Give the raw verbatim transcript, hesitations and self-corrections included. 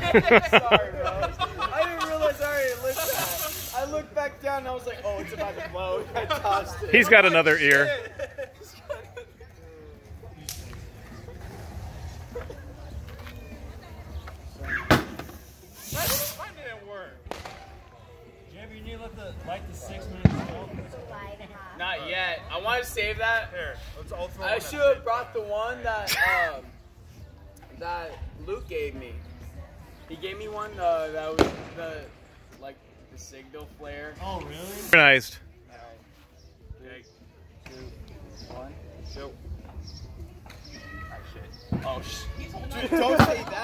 Sorry, bro. I didn't realize I already lit that. I looked back down and I was like, oh, it's about to blow. I tossed it. He's got another ear. Why didn't it work? Jimmy, you need to let the light the six minutes go. Not yet. I want to save that. Here, let's all throw I one should at have brought the one that um, that Luke gave me. He gave me one uh, that was the like the signal flare. Oh, really? Organized. Three, two, one, go. Oh shit. Oh shit. Dude, don't say that.